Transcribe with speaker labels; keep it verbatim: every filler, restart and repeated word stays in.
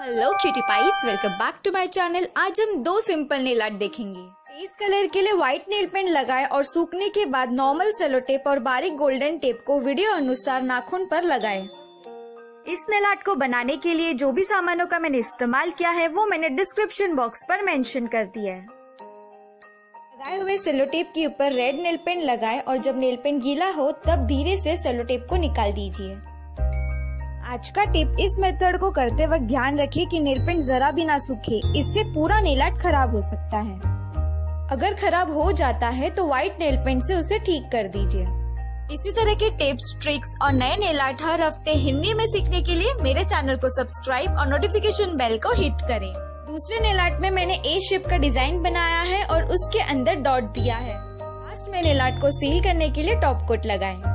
Speaker 1: Hello cutie pies, welcome back to my channel. आज हम दो सिंपल नेल आर्ट देखेंगे। फेस कलर के लिए व्हाइट नेल पेंट लगाएं और सूखने के बाद नॉर्मल सेलो टेप और बारीक गोल्डन टेप को वीडियो अनुसार नाखून पर लगाएं। इस नेल आर्ट को बनाने के लिए जो भी सामानों का मैंने इस्तेमाल किया है वो मैंने डिस्क्रिप्शन बॉक्स पर मेंशन कर दिया है। लगाए हुए सेलो टेप के ऊपर रेड नेल पेंट लगाएं और जब नेल पेंट गीला हो तब धीरे से सेलो टेप को निकाल दीजिए। आज का टिप, इस मेथड को करते वक्त ध्यान रखिए कि नेल पेंट जरा भी ना सूखे, इससे पूरा नेल आर्ट खराब हो सकता है। अगर खराब हो जाता है तो व्हाइट नेल पेंट से उसे ठीक कर दीजिए। इसी तरह के टिप्स, ट्रिक्स और नए नेल आर्ट हर हफ्ते हिंदी में सीखने के लिए मेरे चैनल को सब्सक्राइब और नोटिफिकेशन बेल को हिट करें। दूसरे नेल आर्ट में मैंने ए शेप का डिजाइन बनाया है और उसके अंदर डॉट दिया है। लास्ट में नेल आर्ट को सील करने के लिए टॉप कोट लगाएं।